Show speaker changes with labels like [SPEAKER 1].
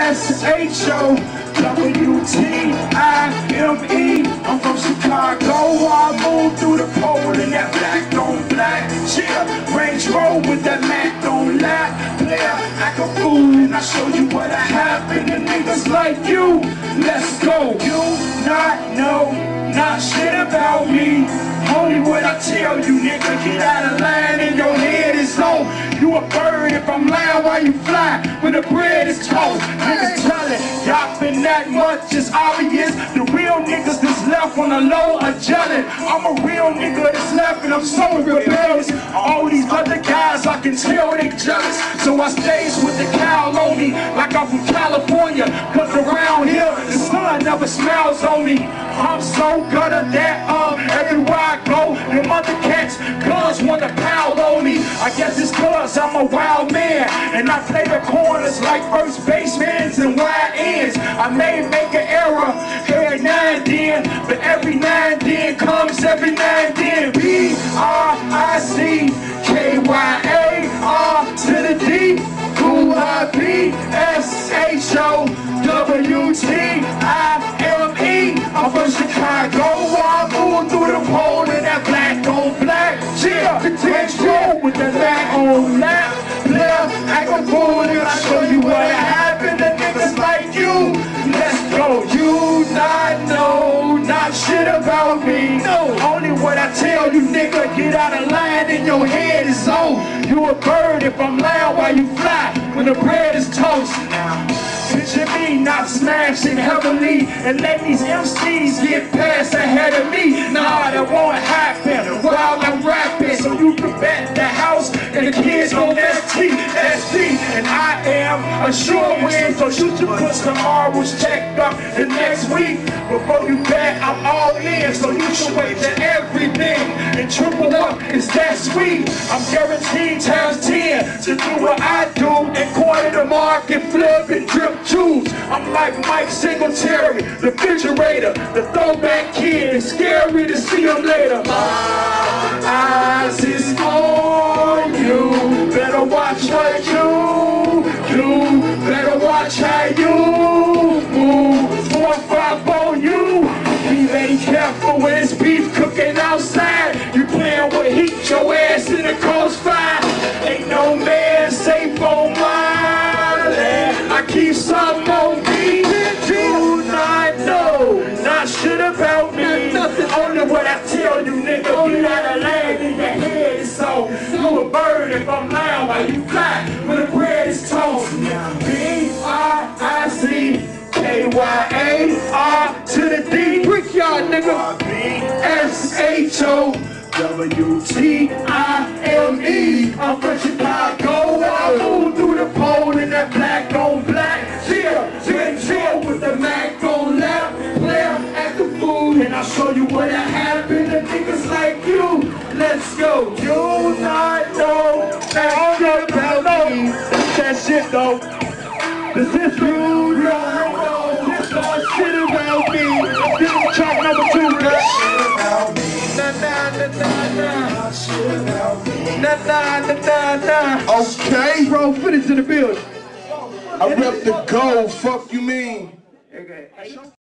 [SPEAKER 1] S-H-O-W-T-I-M-E. I'm from Chicago, I moved through the pole in that black on black. Yeah, Range Rover with that Mac on lap. Player, act a fool, and I show you what I happen to niggas like you. Let's go. You not know, not shit about me. Only what I tell you, nigga, get out of line and your head is low. You a bird if I'm lying while you fly, when the bread is toast. Niggas tellin', y'all been that much, it's obvious. The real niggas that's left on the low are jealous. I'm a real nigga that's left and I'm so rebellious. All these other guys, I can tell they jealous. So I stays with the cow on me, like I'm from California. Cause around here, the sun never smiles on me. I'm so gutter that everywhere I go, them other cats, guns wanna pound on me. I guess it's cause I'm a wild man, and I play the corners like first basemen and wide ends. I may make an error every now and then, but every now and then comes every now and then. B-R-I-C-K-Y-A-R to the D, U-I-P-S-H-O-W-T-I-M-E. I'm from Chicago, I moved through the pole in that black on black. Yeah, Range Rover with the black on lap. Player, act a fool and I show you what happened to niggas like you. Let's go. You not know, not shit about me. No, only what I tell you, nigga, get out of line and your head is on. You a bird if I'm loud while you fly, when the bread is toast. Picture me not smashing heavily and let these MCs get past ahead of me. Nah, that won't happen while I'm rapping. So you can bet the house and the kids gon' ST, and I am a sure win. So you should put some marbles checked up the next week. Before you bet, I'm all in. So you should wait to everything and triple up, it's that sweet. I'm guaranteed times 10 to do what I do and corner the market, flip and drip juice. I'm like Mike Singletary, the refrigerator, the throwback kid. It's scary to see him later. My eyes is on you. Better watch what you do. Better watch how you move. 4-5 on you. Be very careful when it's beef cooking outside. You playing with heat, your ass in the crossfire. Ain't no man safe on my land. I keep some on me. Do not know, not shit about me. Only what I tell you, nigga. Get out of land in your head is so. You a bird if I'm loud while you fly, when the bread is toast. B-R-I-C-K-Y-A-R to the D. Brickyard, nigga. S-H-O-W-T-I-M-E. I'm from Chicago, I moved through the pole in that black on black. Yeah, with the Mac on lap. Player, act a fool, and I'll show you what happened to niggas like you. Let's go. You not know, that shit about me. That shit though. This is you don't know. This all shit about me. This is track number 2, girl.
[SPEAKER 2] Okay.
[SPEAKER 1] Bro, finish in the building.
[SPEAKER 2] I rep the gold, fuck you mean?
[SPEAKER 1] Okay.